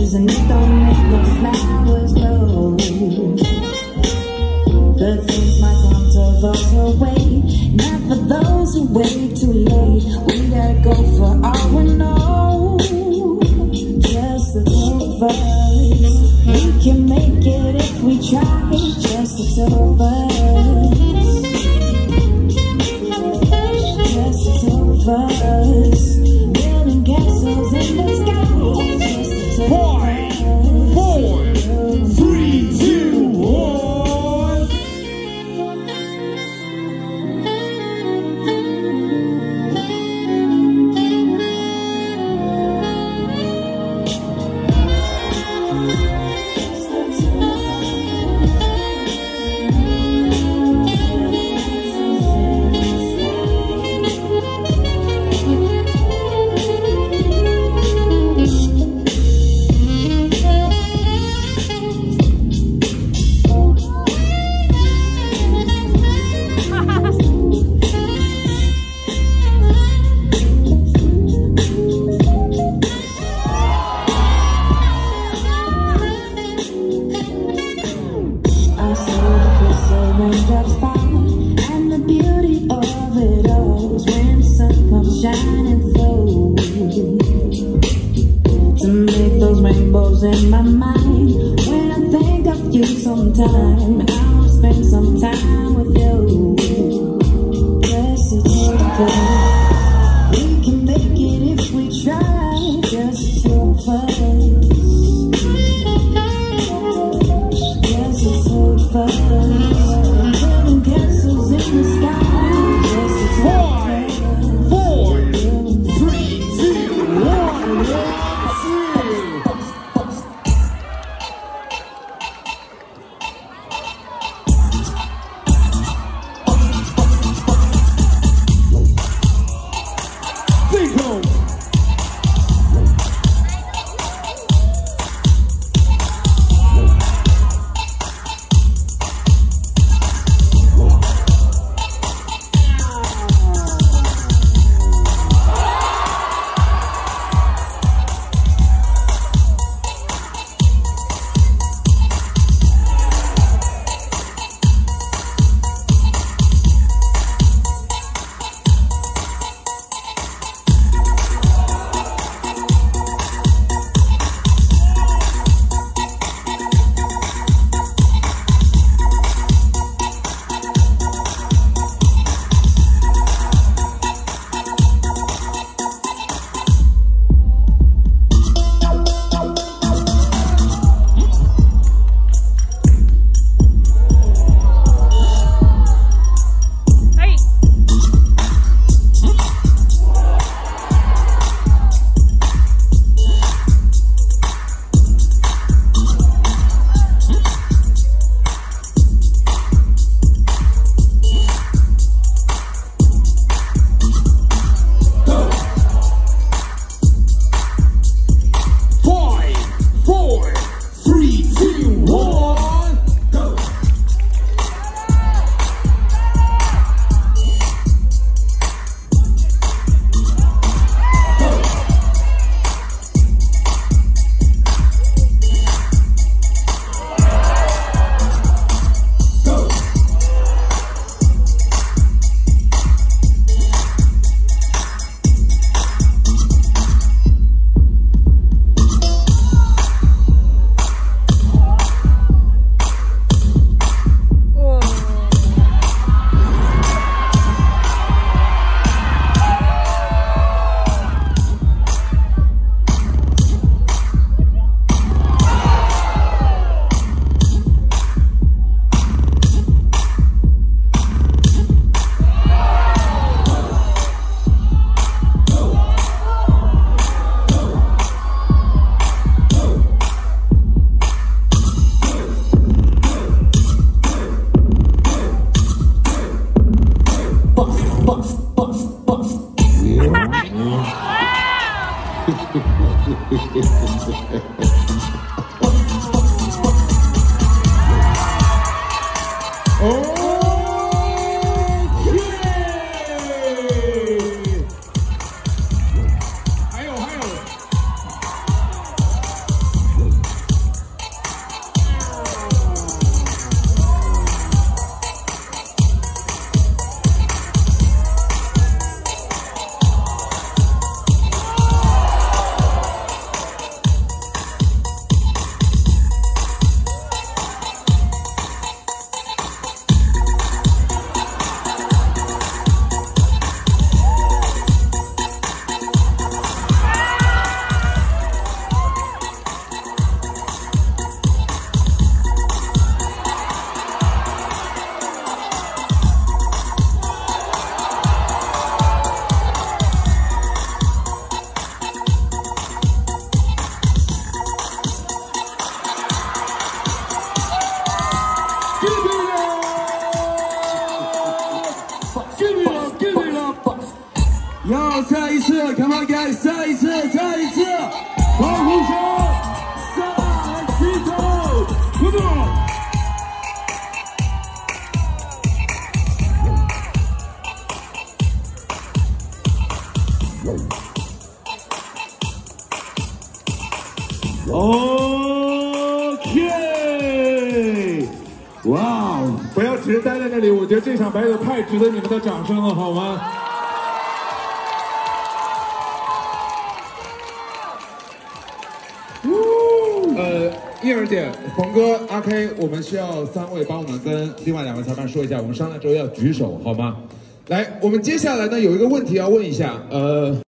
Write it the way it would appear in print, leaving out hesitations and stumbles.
trees and it don't make the flowers blow. Good things might come to those who wait, not for those who wait too late. We gotta go for all we know, just the two of us. We can make it if we try, just the two of us. Just the two of us, building castles in the sky. Just the two of us. 5, 4, 3, 2, 1. Raindrops fall, and the beauty of it all is when the sun comes shining through to make those rainbows in my mind. When I think of you sometime, I wanna spend some time with you. Just the two of us, we can make it if we try. Just the two of us. Just the two of us. Castles in the sky. 5, 4, 3, 2, 1. Bingo. ，Come on guys， 再一次，欢呼声，3、2、1，Come on！OK， 哇，不要只是待在那里，我觉得这场白酒太值得你们的掌声了，好吗？ 一儿点，鹏哥、阿 K， 我们需要3位帮我们跟另外2位裁判说一下，我们上来之后要举手，好吗？来，我们接下来呢有一个问题要问一下，